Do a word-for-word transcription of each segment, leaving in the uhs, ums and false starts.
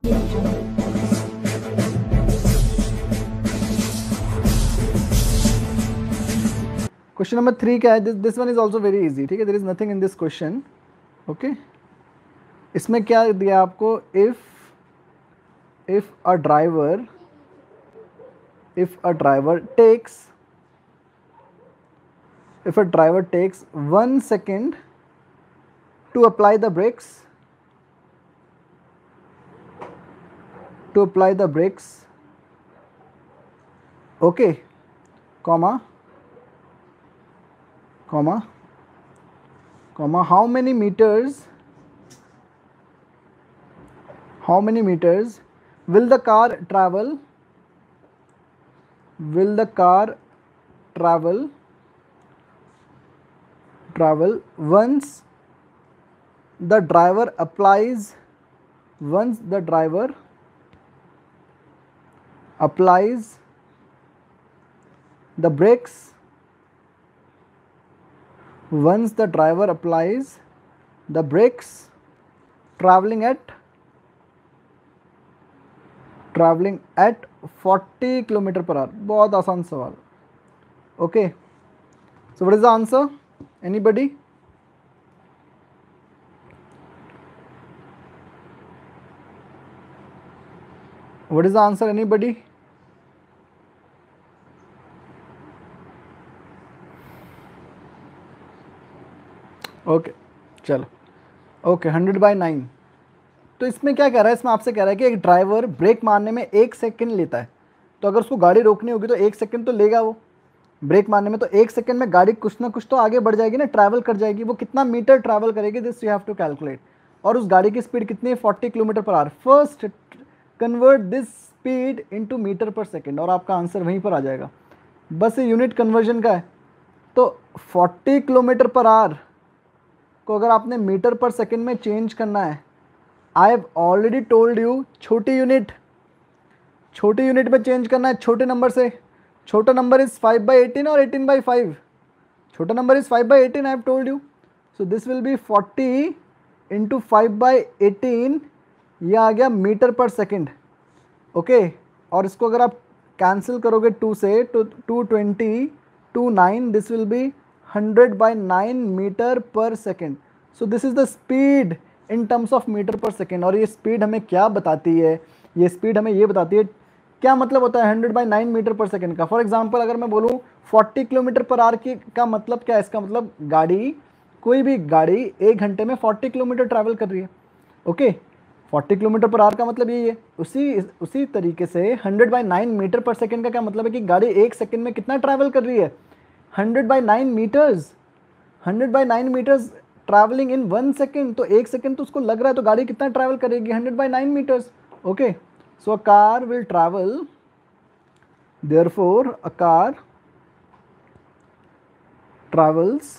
Question number three क्या है? This this one is also very easy, ठीक है, there is nothing in this question, okay. इसमें क्या दिया आपको? If if a driver if a driver takes if a driver takes one second to apply the brakes to apply the brakes okay, comma comma comma how many meters how many meters will the car travel will the car travel travel once the driver applies once the driver applies the brakes once the driver applies the brakes traveling at traveling at forty kilometre per hour. बहुत आसान सवाल, okay. So what is the answer? Anybody? What is the answer? Anybody? Okay, चलो, okay, hundred by nine. तो इसमें क्या कह रहा है? इसमें आपसे कह रहा है कि एक ड्राइवर ब्रेक मारने में एक सेकंड लेता है, तो अगर उसको गाड़ी रोकनी होगी तो एक सेकंड तो लेगा वो ब्रेक मारने में, तो एक सेकंड में गाड़ी कुछ ना कुछ तो आगे बढ़ जाएगी ना, ट्रैवल कर जाएगी। वो कितना मीटर ट्रैवल करेगी, this you have to calculate. और उस गाड़ी की स्पीड कितनी है? Forty kilometre per hour. First convert this speed into metre per second, और आपका आंसर वहीं पर आ जाएगा। बस ये यूनिट कन्वर्जन का है। तो फोर्टी किलोमीटर पर आवर को अगर आपने मीटर पर सेकंड में चेंज करना है, I have already told you, छोटी यूनिट छोटी यूनिट में चेंज करना है, छोटे नंबर से। छोटा number is five by eighteen और एटीन बाई फाइव। छोटा number is five by eighteen, I have told you. So this will be forty into five by eighteen, यह आ गया मीटर पर सेकेंड, ओके। और इसको अगर आप कैंसिल करोगे टू से, तो two twenty two nine, this will be hundred by nine metre per second. So this is the speed in terms of metre per second. और ये स्पीड हमें क्या बताती है? ये स्पीड हमें ये बताती है क्या मतलब होता है hundred by nine metre per second का। फॉर एग्जांपल अगर मैं बोलूँ फोर्टी किलोमीटर पर आवर की का मतलब क्या है? इसका मतलब गाड़ी, कोई भी गाड़ी एक घंटे में फोर्टी किलोमीटर ट्रैवल कर रही है, okay. Forty kilometre per hour का मतलब यही है। उसी उसी तरीके से hundred by nine metre per second का क्या मतलब है कि गाड़ी एक सेकेंड में कितना ट्रैवल कर रही है? Hundred by nine metres. Hundred by nine metres travelling in one second, तो एक सेकेंड तो उसको लग रहा है, तो गाड़ी कितना ट्रैवल करेगी? Hundred by nine metres, okay. So a car will travel, therefore a car travels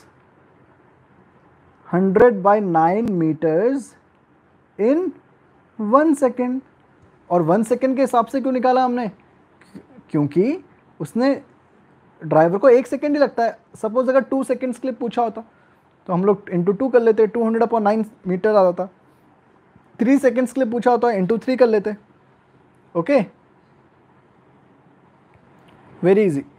hundred by nine meters in one second। और वन सेकेंड के हिसाब से क्यों निकाला हमने? क्योंकि उसने ड्राइवर को एक सेकेंड ही लगता है। सपोज अगर टू सेकेंड्स के लिए पूछा होता तो हम लोग इंटू टू कर लेते, two hundred upon nine metre आ जाता। थ्री सेकेंड्स के लिए पूछा होता इंटू थ्री कर लेते, ओके। Very easy.